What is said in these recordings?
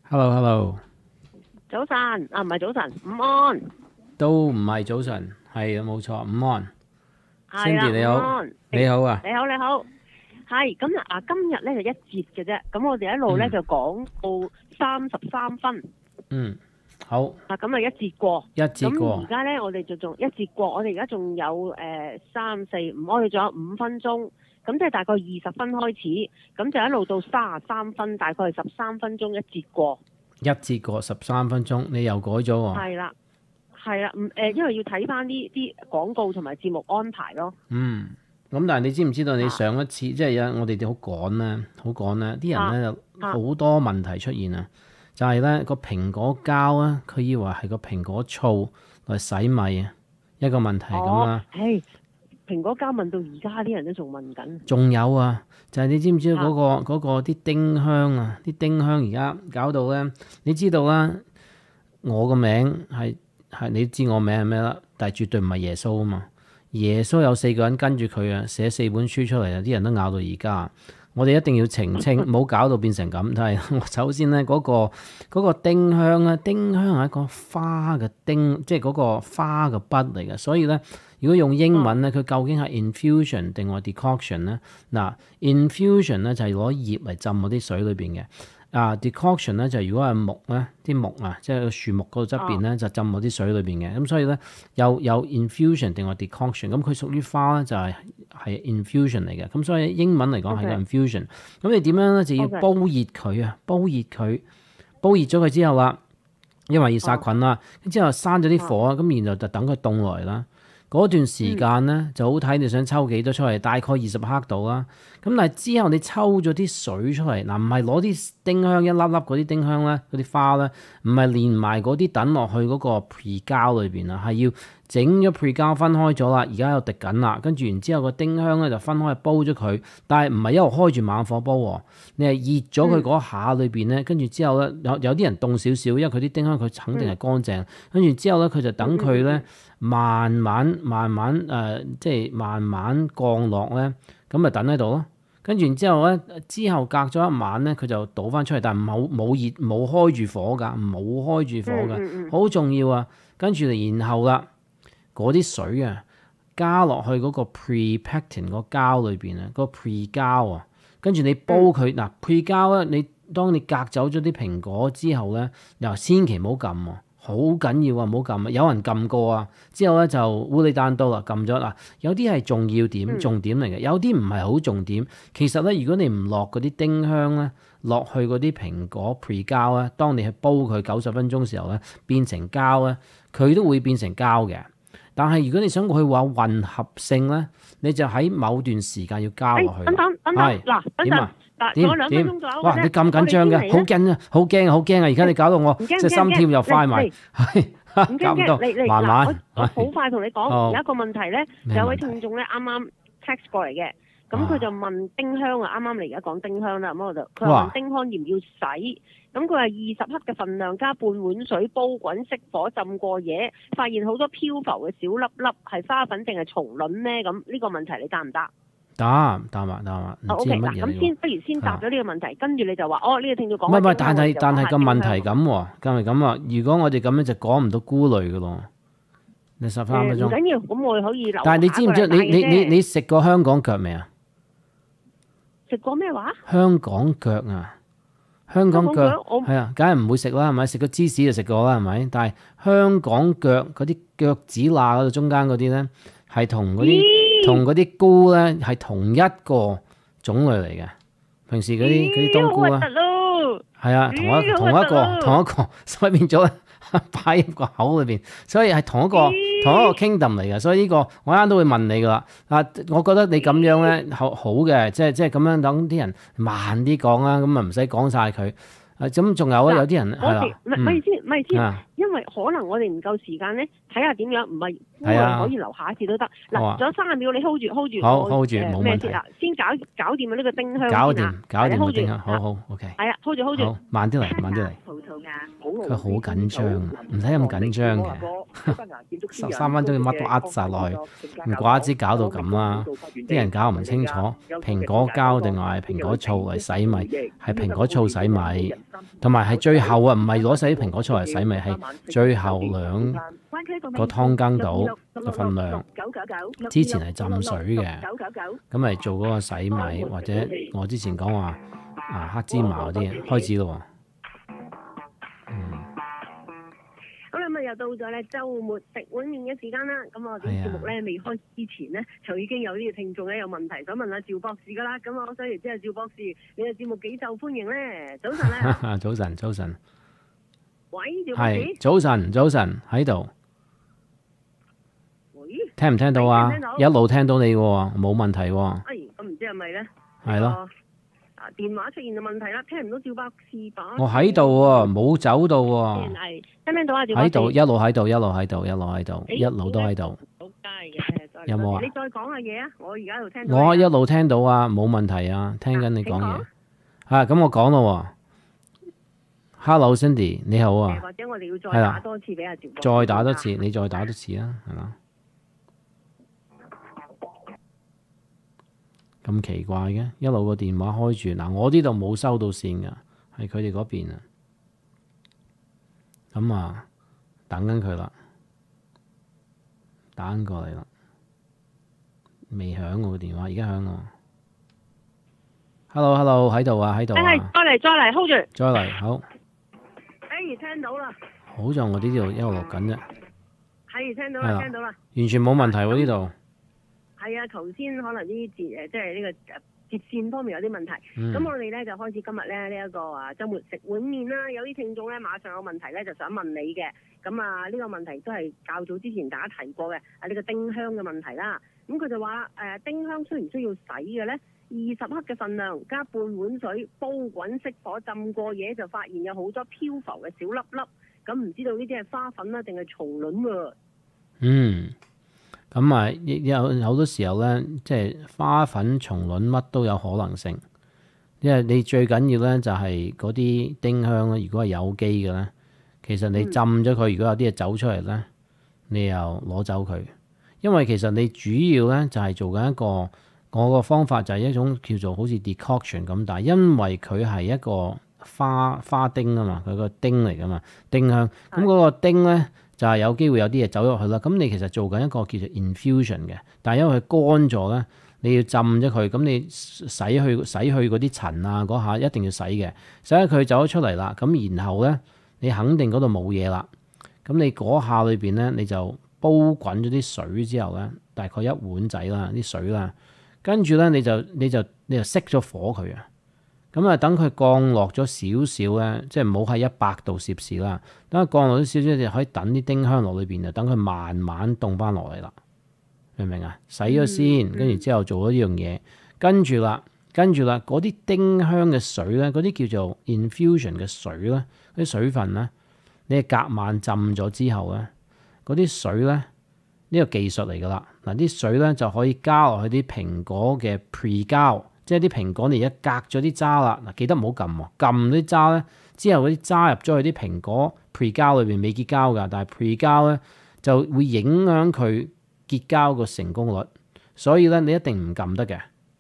Hello，Hello， 早晨啊，唔係早晨，午安， 都唔係早晨，係啊，冇錯，午安係啦， ，Cindy 你好， 午安， 你好啊， 你好，你好，係咁啊，今日咧就一節嘅啫，咁我哋一路咧就講到33分， 好， 咁啊一節過， 一節過， 咁而家咧我哋就仲一節過，我哋而家仲有3、4、5，我哋仲有5分鐘，咁即係大概20分開始，咁就一路到33分，大概係13分鐘一節過， 一節過13分鐘，你又改咗喎， 係啦，因為要睇翻啲廣告同埋節目安排咯。 咁但係你知唔知道你上一次即係我哋好趕咧，啲人咧就好多問題出現啊，就係咧個蘋果膠啊，佢以為係個蘋果醋嚟洗米啊，一個問題咁啦。 蘋果膠問到而家啲人都仲問緊。 仲有啊，就係你知唔知道嗰個啲丁香啊？啲丁香而家搞到咧，你知道啦，我個名係你知我名係咩啦？但係絕對唔係耶穌啊嘛。耶穌有4個人跟住佢啊，寫4本書出嚟啊，啲人都咬到而家。我哋一定要澄清，唔好搞到變成咁。但係我首先咧，嗰個丁香咧，丁香係一個花嘅丁，即係嗰個花嘅筆嚟嘅。所以咧，如果用英文咧，佢究竟係 infusion 定係 decoction 咧？嗱，infusion 咧就係攞葉嚟浸嗰啲水裏邊嘅。decoction 咧就如果係木咧，啲木啊，即係個樹木嗰個側邊咧，就浸嗰啲水裏邊嘅。咁所以咧，有 infusion 定係 decoction，咁佢屬於花咧就係 infusion 嚟嘅。咁所以英文嚟講係個 infusion。咁你點樣咧就要煲熱佢啊，煲熱咗佢之後啦，因為要殺菌啦，之後閂咗啲火啊，咁然後就等佢凍落嚟啦。嗰段時間咧就好睇你想抽幾多出嚟，大概20克度啦。咁但係之後你抽咗啲水出嚟，嗱唔係攞啲丁香一粒粒嗰啲丁香咧，嗰啲花咧，唔係連埋嗰啲等落去嗰個 pre 膠裏邊啊，係要整咗 pre 膠分開咗啦，而家又滴緊啦，跟住然之後個丁香咧就分開煲咗佢，但係唔係一路開住猛火煲喎，你係熱咗佢嗰下裏邊咧，跟住之後咧有啲人凍少少，因為佢啲丁香佢肯定係乾淨，跟住之後咧佢就等佢咧慢慢即係慢慢降落咧，咁咪等喺度咯。跟住然之後咧，之後隔咗一晚咧，佢就倒翻出嚟，但係冇開住火㗎，冇開住火㗎，好重要啊！跟住然後啦，嗰啲水啊，加落去嗰個 pre-pectin 個膠裏邊啊，嗰個 pre 膠啊，跟住你煲佢嗱 pre 膠咧，當你隔走咗啲蘋果之後咧，又千祈唔好撳喎。好緊要啊！唔好撳啊！有人撳過啊，之後咧就烏里單刀啦，撳咗啦。有啲係重要點、重點嚟嘅，有啲唔係好重點。其實咧，如果你唔落嗰啲丁香咧，落去嗰啲蘋果 pre 膠咧，當你去煲佢90分鐘時候咧，變成膠咧，佢都會變成膠嘅。但係如果你想佢話混合性咧，你就喺某段時間要加落去。 等點啊？ 仲有2分鐘左右。 哇！你咁緊張嘅，好緊啊，好驚啊！而家你搞到我即係心跳又快埋，搞唔到，慢慢。 我好快同你講，有一個問題咧，有位聽眾咧啱啱 text 過嚟嘅，咁佢就問丁香啊，啱啱你而家講丁香啦，咁我就佢話問丁香要唔要洗？咁佢話20克嘅份量加半碗水煲滾熄火浸過夜，發現好多漂浮嘅小粒粒，係花粉定係蟲卵咧？咁呢個問題你答唔答？ 答啊，唔知係乜嘢。 咁不如先答咗呢個問題，跟住你就話呢個聽眾講。 唔係，但係個問題咁喎，咁啊！如果我哋咁樣就講唔到菇類嘅咯。你13分鐘。 唔緊要，咁我哋可以留。 但係你知唔知你食過香港腳未啊？ 食過咩話？ 香港腳啊！香港腳係啊，梗係唔會食啦，係咪？食個芝士就食過啦，係咪？但係香港腳嗰啲腳趾罅嗰度中間嗰啲咧，係同嗰啲菇咧係同一個種類嚟嘅。平時嗰啲冬菇啊，係啊，同一個，所以變咗擺入個口裏邊，所以係同一個 kingdom 嚟嘅。所以呢個我啱都會問你噶啦。我覺得你咁樣咧好嘅，即係咁樣等啲人慢啲講啦，咁啊唔使講晒佢。咁仲有啊，有啲人係啦， 咪先，因為可能我哋唔夠時間咧，睇下點樣，唔係可以留下一次都得。嗱，仲有30秒，你 hold 住， 好 hold 住，冇問題。 先搞掂呢個丁香。 搞掂個丁香，好 OK。 係啊 ，hold 住。 慢啲嚟。 葡萄牙， 佢好緊張，唔使咁緊張嘅。 13分鐘乜都呃晒落去，唔怪之搞到咁啦。啲人搞唔清楚蘋果膠定係蘋果醋嚟洗米，係蘋果醋洗米，同埋係最後啊，唔係攞晒啲蘋果醋嚟洗米，係最後2個湯羹度嘅份量。之前係浸水嘅，咁嚟做嗰個洗米，或者我之前講話黑芝麻嗰啲開始咯。 咁又到咗咧週末食碗麵嘅時間啦。咁我哋節目咧未開始之前咧，就已經有呢個聽眾咧有問題想問阿趙博士噶啦。咁我想唔知阿趙博士，你嘅節目幾受歡迎咧？早晨咧， 早晨。 喂，趙博士。 係早晨喺度。喂，聽唔聽到啊？一路聽到你喎，冇問題喎。 咁唔知係咪咧？ 係咯。 電話出現嘅問題啦，聽唔到趙博士把。 我喺度喎，冇走到喎。 聽唔聽到啊？趙博士。 喺度，一路都喺度。 好街嘅， 有冇啊？ 你再講下嘢啊！我而家喺度聽到。 我一路聽到啊，冇問題啊，聽緊你講嘢。咁我講咯喎。Hello Cindy， 你好啊。 或者我哋要再打多次俾阿趙博士。 再打多次，你再打多次啊，係嘛？咁奇怪嘅，一路個電話開住，我呢度冇收到線噶，係佢哋嗰邊啊。咁啊，等緊佢啦，打緊過嚟啦，未響我個電話，而家響我。Hello， 喺度啊，喺度啊。 再嚟 hold 住。 再嚟，好。 聽到啦。 好在我呢度一路錄緊啫。 聽到啦。 完全冇問題喎呢度。 係啊，頭先可能啲即係呢個接線方面有啲問題。咁我哋咧就開始今日咧呢一個週末食碗麵啦。有啲聽眾咧馬上有問題咧就想問你嘅。咁呢個問題都係較早之前大家提過嘅，呢個丁香嘅問題啦。咁佢就話丁香需唔需要洗嘅咧？20克嘅份量，加半碗水，煲滾熄火，浸過夜就發現有好多漂浮嘅小粒粒。咁唔知道呢啲係花粉啦定係蟲卵喎？ 咁有好多時候咧，即係花粉、蟲卵乜都有可能性。因為你最緊要咧就係嗰啲丁香咧，如果係有機嘅咧，其實你浸咗佢，如果有啲嘢走出嚟咧，你又攞走佢。因為其實你主要咧就係做緊一個，我個方法就係一種叫做好似 decoction 咁，但係因為佢係一個花丁啊嘛，佢個丁嚟噶嘛，丁香。咁嗰個丁咧。就係有機會有啲嘢走入去啦，咁你其實做緊一個叫做 infusion 嘅，但係因為佢乾咗咧，你要浸咗佢，咁你洗去嗰啲塵啊嗰下一定要洗嘅，洗咗佢走咗出嚟啦，咁然後咧你肯定嗰度冇嘢啦，咁你嗰下裏邊咧你就煲滾咗啲水之後咧，大概一碗仔啦啲水啦，跟住咧你就熄咗火佢啊。咁等佢降落咗少少咧，即係唔好喺100度攝氏啦。等佢降落咗少少，就可以等啲丁香落裏邊，就等佢慢慢凍翻落嚟啦。明唔明啊？洗咗先，跟住之後做咗呢樣嘢，跟住啦，嗰啲丁香嘅水咧，嗰啲叫做 infusion 嘅水咧，啲水分咧，你係隔晚浸咗之後咧，嗰啲水咧，呢個技術嚟噶啦。嗱，啲水咧就可以加落去啲蘋果嘅 pre 膠。即係啲蘋果，你而家隔咗啲渣啦，嗱，記得唔好撳喎，撳啲渣咧之後嗰啲渣入咗去啲蘋果 pre 膠裏邊未結膠㗎，但係 pre 膠咧就會影響佢結膠個成功率，所以咧你一定唔撳得嘅。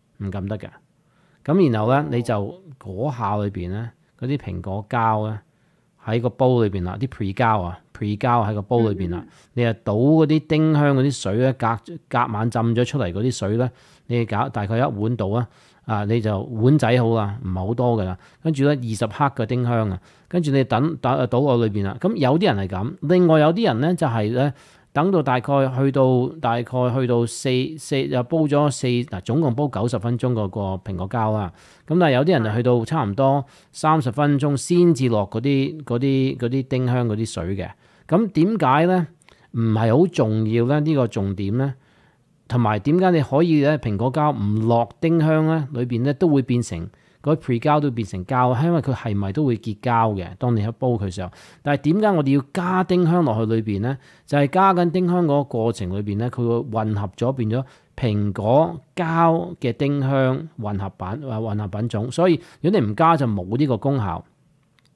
咁然後咧你就嗰下裏邊咧嗰啲蘋果膠咧喺個煲裏邊啦，啲 pre 膠喺個煲裏邊啦，你就倒嗰啲丁香嗰啲水咧，隔晚浸咗出嚟嗰啲水咧，你搞大概一碗度啊。你就碗仔好啦，唔係好多噶啦。跟住咧20克嘅丁香啊，跟住你倒落裏邊啦。咁有啲人係咁，另外有啲人咧就係咧等到大概去到四又煲咗4總共煲90分鐘個蘋果膠啦。咁但係有啲人就去到差唔多30分鐘先至落嗰啲丁香嗰啲水嘅。咁點解咧唔係好重要咧？呢個重點咧？同埋點解你可以咧蘋果膠唔落丁香咧，裏邊咧都會變成嗰啲 pre 膠都會變成膠，因為佢係咪都會結膠嘅？當你喺煲佢時候，但係點解我哋要加丁香落去裏邊咧？就係加緊丁香嗰個過程裏邊咧，佢會混合咗變咗蘋果膠嘅丁香混合品種，所以如果你唔加就冇呢個功效。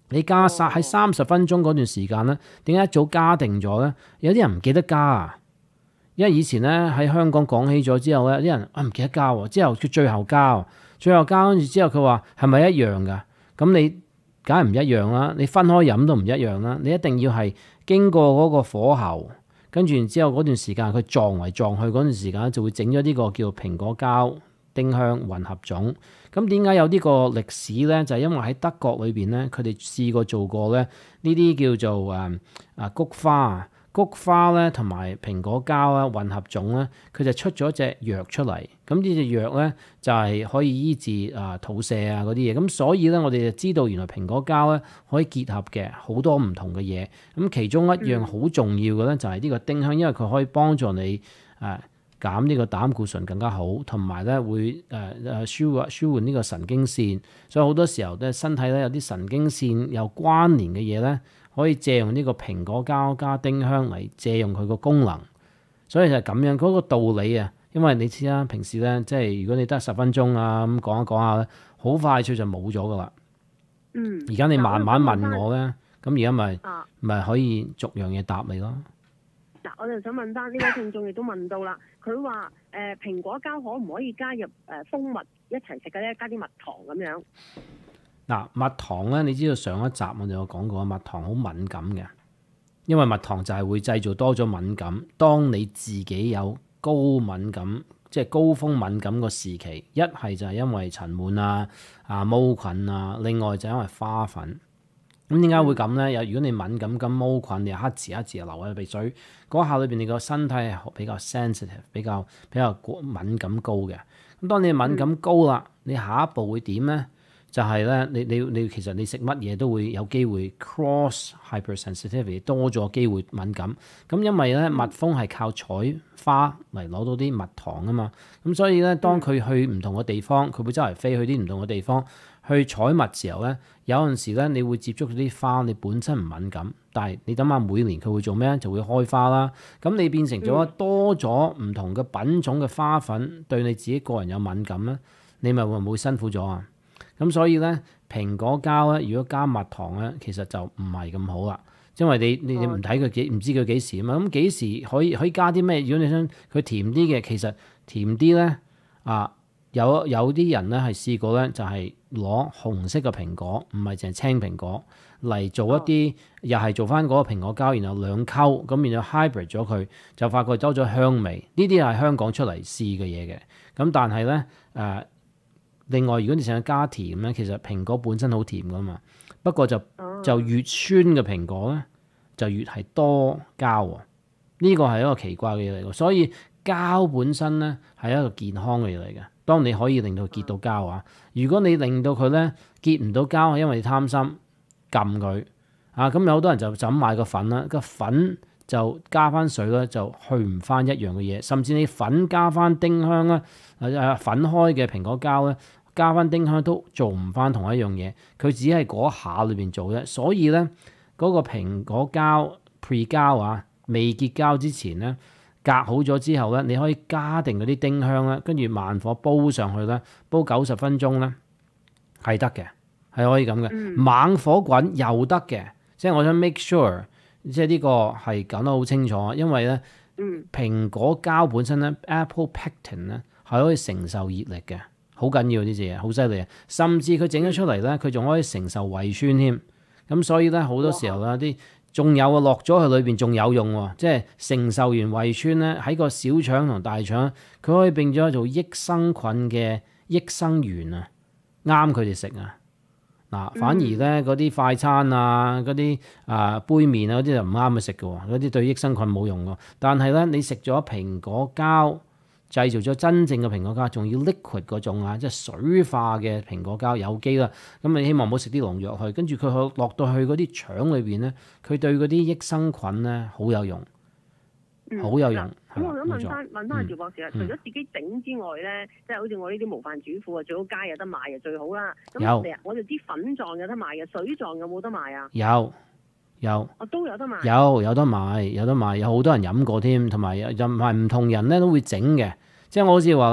你加喺30分鐘嗰段時間咧，點解一早加定咗咧？有啲人唔記得加啊，因為以前咧喺香港講起咗之後咧，啲人唔記得加喎，之後佢最後加，跟住之後佢話係咪一樣㗎？咁你梗係唔一樣啦，你分開飲都唔一樣啦，你一定要係經過嗰個火候，跟住然之後嗰段時間佢撞嚟撞去嗰段時間就會整咗呢個叫蘋果膠丁香混合種。咁點解有呢個歷史咧？就係因為喺德國裏邊咧，佢哋試過做過咧呢啲叫做菊花咧同埋蘋果膠啦混合種咧，佢就出咗隻藥出嚟。咁呢隻藥咧就係可以醫治肚瀉啊嗰啲嘢。咁所以咧我哋就知道原來蘋果膠咧可以結合嘅好多唔同嘅嘢。咁其中一樣好重要嘅咧就係呢個丁香，因為佢可以幫助你減呢個膽固醇更加好，同埋咧會舒緩呢個神經線。所以好多時候咧身體咧有啲神經線有關聯嘅嘢咧，可以借用呢個蘋果膠加丁香嚟借用佢個功能。所以就係咁樣嗰個道理啊。因為你知啦，平時咧即係如果你得10分鐘啊咁講一講下咧，好快脆就冇咗噶啦。而家你慢慢問我咧，咁而家咪可以逐樣嘢答你咯。 嗱，我就想問翻呢位聽眾亦都問到啦，佢話蘋果膠可唔可以加入蜂蜜一齊食嘅咧？加啲蜜糖咁樣。 嗱，蜜糖咧，你知道上一集我哋有講過，蜜糖好敏感嘅，因為蜜糖就係會製造多咗敏感。當你自己有高敏感，即係高峰敏感個時期，一係就係因為塵蟎毛菌啊，另外就係因為花粉。咁點解會咁咧？如果你敏感毛菌，你黑字流喺鼻水嗰下裏邊，你個身體係比較 sensitive， 比較敏感高嘅。咁當你敏感高啦，你下一步會點咧？就係咧，你其實你食乜嘢都會有機會 cross hypersensitivity， 多咗機會敏感。咁因為咧蜜蜂係靠採花嚟攞到啲蜜糖啊嘛，咁所以咧當佢去唔同嘅地方，佢會周圍飛去啲唔同嘅地方去採蜜時候咧，有陣時咧你會接觸到啲花，你本身唔敏感，但係你諗下每年佢會做咩？就會開花啦。咁你變成咗多咗唔同嘅品種嘅花粉，對你自己個人有敏感咧，你咪會唔會辛苦咗啊？咁所以咧，蘋果膠咧，如果加蜜糖咧，其實就唔係咁好啦，因為你唔睇佢唔知佢幾時啊嘛。咁幾時可以加啲咩？如果你想佢甜啲嘅，其實甜啲咧有啲人咧係試過咧，就係攞紅色嘅蘋果，唔係淨係青蘋果嚟做一啲，又係做翻嗰個蘋果膠，然後兩溝咁，然後 hybrid 咗佢，就發覺多咗香味。呢啲係香港出嚟試嘅嘢嘅。咁但係咧另外，如果你想加甜咧，其實蘋果本身好甜噶嘛，不過就越酸嘅蘋果咧，就越係多膠喎。呢個係一個奇怪嘅嘢嚟嘅，所以膠本身咧係一個健康嘅嘢嚟嘅。當你可以令到結到膠啊，如果你令到佢咧結唔到膠，因為你貪心撳佢咁有好多人就咁買個粉啦，個粉就加翻水咧，就去唔翻一樣嘅嘢，甚至你粉加翻丁香啦，粉開嘅蘋果膠咧。加翻丁香都做唔翻同一樣嘢，佢只係嗰下裏邊做啫。所以咧，嗰個蘋果膠 pre 膠未結膠之前咧，隔好咗之後咧，你可以加定嗰啲丁香咧，跟住慢火煲上去咧，煲90分鐘咧，係得嘅，係可以咁嘅。猛火滾又得嘅，即係我想 make sure，即係呢個係講得好清楚，因為咧，蘋果膠本身咧 ，apple pectin 咧係可以承受熱力嘅。好緊要呢隻嘢，好犀利啊！甚至佢整咗出嚟咧，佢仲可以承受胃酸添。咁所以咧，好多時候啦，啲仲有落咗去裏邊仲有用喎，即係承受完胃酸咧，喺個小腸同大腸，佢可以變咗做益生菌嘅益生元啊，啱佢哋食啊。嗱，反而咧嗰啲快餐啊，嗰啲杯麵啊嗰啲就唔啱佢食嘅喎，嗰啲對益生菌冇用喎。但係咧，你食咗蘋果膠，製造咗真正嘅蘋果膠，仲要 liquid 嗰種即係水化嘅蘋果膠，有機啦。咁你希望唔好食啲農藥去，跟住佢落到去嗰啲腸裏邊咧，佢對嗰啲益生菌咧好有用，好有用。 咁我想問翻趙博士啦，除咗自己整之外咧，即係好似我呢啲無飯主婦啊，最好街有得賣啊，最好啦。咁我哋啲粉狀有得賣嘅，水狀有冇得賣啊？有，都有得賣。有得賣，有好多人飲過添，同埋又唔係唔同人咧都會整嘅。即係我好似話啦，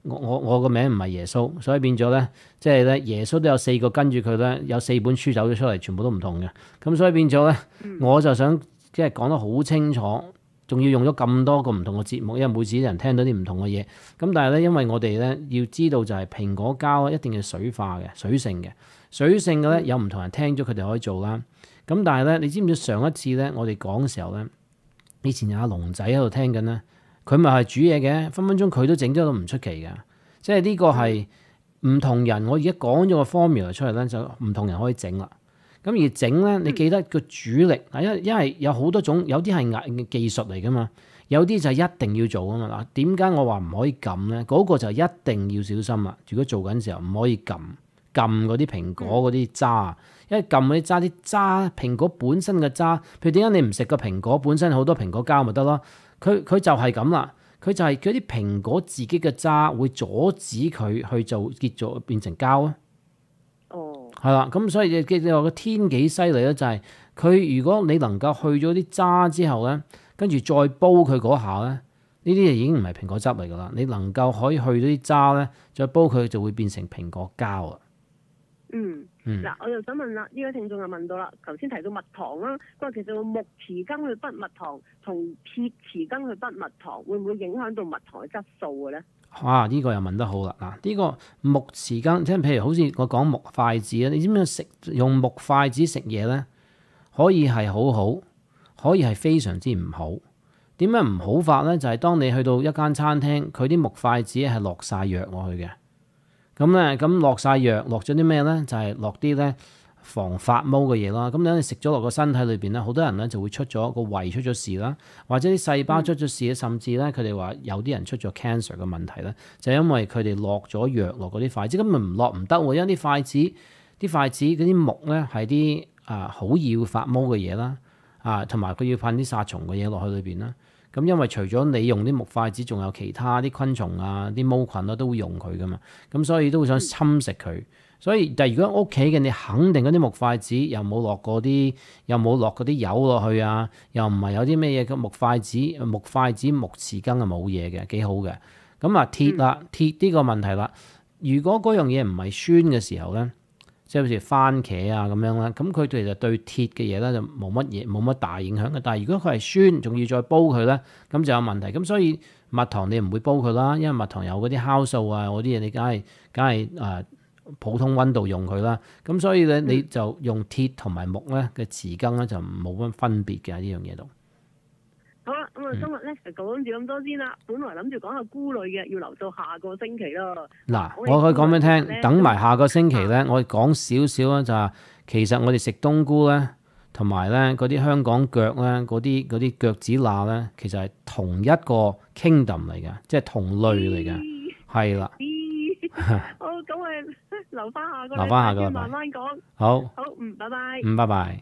我個名唔係耶穌，所以變咗咧，即係咧耶穌都有4個跟住佢咧，有4本書走咗出嚟，全部都唔同嘅。咁所以變咗咧，我就想即係講得好清楚，仲要用咗咁多個唔同嘅節目，因為每次啲人聽到啲唔同嘅嘢。咁但係咧，因為我哋咧要知道就係蘋果膠一定要水化嘅、水性嘅。水性嘅咧有唔同人聽咗佢哋可以做啦。咁但係咧，你知唔知上一次咧我哋講嘅時候咧，以前有阿龍仔喺度聽緊咧。佢咪係煮嘢嘅，分分鐘佢都整咗都唔出奇嘅。即係呢個係唔同人，我而家講咗個 formula 出嚟咧，就唔同人可以整啦。咁而整咧，你記得個主力嗱，因為有好多種，有啲係技術嚟噶嘛，有啲就係一定要做啊嘛。嗱，點解我話唔可以撳咧？嗰個就一定要小心啦。如果做緊時候唔可以撳嗰啲蘋果嗰啲渣，因為撳嗰啲渣蘋果本身嘅渣，譬如點解你唔食個蘋果本身好多蘋果膠咪得咯？佢就係咁啦，佢就係嗰啲蘋果自己嘅渣會阻止佢去做結咗變成膠啊。哦，係啦，咁所以你話個天幾犀利咧，就係佢如果你能夠去咗啲渣之後咧，跟住再煲佢嗰下咧，呢啲就已經唔係蘋果汁嚟噶啦。你能夠可以去咗啲渣咧，再煲佢就會變成蘋果膠啊。 嗱，我又想問啦，呢個聽眾就問到啦，頭先提到蜜糖啦，佢話其實用木匙羹去滗蜜糖同鐵匙羹去滗蜜糖，會唔會影響到蜜糖嘅質素嘅咧？ 呢個又問得好啦！嗱，呢個木匙羹，即係譬如好似我講木筷子啊，你知唔知用木筷子食嘢咧，可以係好好，可以係非常之唔好。點解唔好法咧？就係當你去到一間餐廳，佢啲木筷子係落晒藥落去嘅。咁落晒藥，落咗啲咩咧？就係落啲咧防發毛嘅嘢啦。咁等你食咗落個身體裏邊咧，好多人咧就會出咗個胃出咗事啦，或者啲細胞出咗事，甚至咧佢哋話有啲人出咗 cancer 嘅問題咧，就因為佢哋落咗藥落嗰啲筷子，咁咪唔落唔得喎，因為啲筷子嗰啲木咧係啲好要發毛嘅嘢啦，同埋佢要噴啲殺蟲嘅嘢落去裏邊啦。咁因為除咗你用啲木筷子，仲有其他啲昆蟲啊、啲毛菌啊都會用佢噶嘛，咁所以都會想侵蝕佢。所以但係如果屋企嘅你肯定嗰啲木筷子又冇落嗰啲油落去啊，又唔係有啲咩嘢嘅木筷子、木匙羹係冇嘢嘅，幾好嘅。咁鐵呢個問題啦，如果嗰樣嘢唔係酸嘅時候咧，即係好似番茄啊咁樣啦，咁佢哋就對鐵嘅嘢咧就冇乜大影響嘅。但係如果佢係酸，仲要再煲佢咧，咁就有問題。咁所以蜜糖你唔會煲佢啦，因為蜜糖有嗰啲酵素啊嗰啲嘢，你梗係普通溫度用佢啦。咁所以咧你就用鐵同埋木咧嘅匙羹咧就冇乜分別嘅呢樣嘢度。 好啦，咁今日咧就講住咁多先啦。本來諗住講下菇類嘅，要留到下個星期咯。嗱， 我可以講俾你聽，等埋下個星期咧，我講少少啦，就係其實我哋食冬菇咧，同埋咧嗰啲香港腳咧，嗰啲腳趾罅咧，其實係同一個 kingdom 嚟嘅，即係同類嚟嘅，係啦。 好，咁我留翻下個禮拜慢慢講。好，拜拜。 拜拜。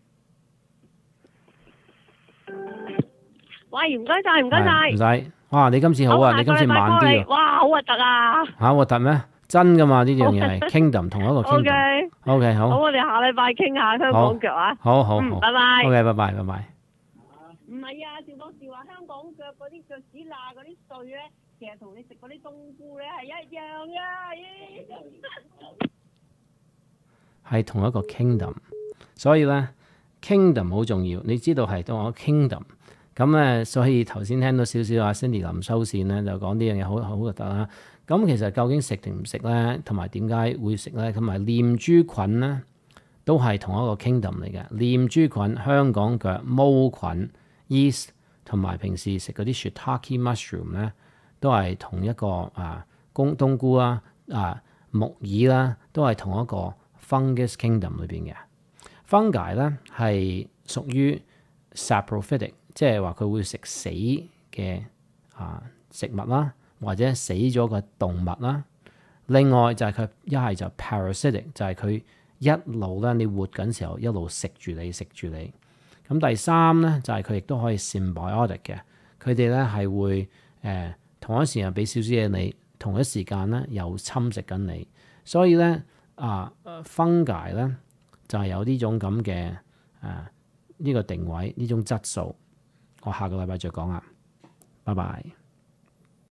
喂，唔該晒，唔該晒。 唔使，哇！你今次好啊，你今次慢啲啊。 哇，好核突啊！ 嚇核突咩？真噶嘛，呢樣嘢係 kingdom 同一個 kingdom。OK， 好。 好，我哋下禮拜傾下香港腳啊。 好， 拜拜。 OK，拜拜。 唔係啊，趙博士話香港腳嗰啲腳趾罅嗰啲碎咧，其實同你食嗰啲冬菇咧係一樣噶。 係同一個 kingdom， 所以咧 kingdom 好重要，你知道係同一個 kingdom。咁咧，所以頭先聽到少少阿 Cindy 臨收線咧，就講呢樣嘢好核突啦。咁其實究竟食定唔食咧，同埋點解會食咧？同埋念珠菌咧，都係同一個 kingdom 嚟嘅。念珠菌、香港腳、毛菌、yeast 同埋平時食嗰啲 shiitake mushroom 咧，都係同一個冬菇啦、木耳啦，都係同一個 fungus kingdom 裏邊嘅。fungi 咧係屬於 saprophytic。即係話佢會食死嘅食物啦，或者死咗嘅動物啦。另外就係佢一係就 parasitic， 就係佢一路咧你活緊時候一路食住你。咁第三咧就係佢亦都可以 symbiotic 嘅，佢哋咧係會同一時間俾少少嘢你，同一時間咧又侵蝕緊你。所以咧fungi 咧就係有呢種咁嘅呢個定位，呢種質素。我下個禮拜再講啦，拜拜。